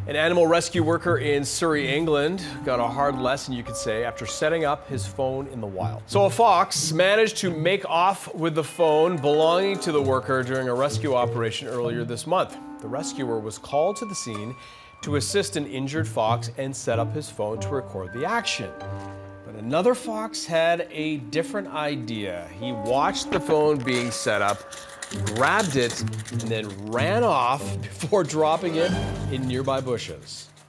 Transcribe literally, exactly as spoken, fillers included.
An animal rescue worker in Surrey, England, got a hard lesson, you could say, after setting up his phone in the wild. So a fox managed to make off with the phone belonging to the worker during a rescue operation earlier this month. The rescuer was called to the scene to assist an injured fox and set up his phone to record the action. But another fox had a different idea. He watched the phone being set up, grabbed it, and then ran off before dropping it in nearby bushes.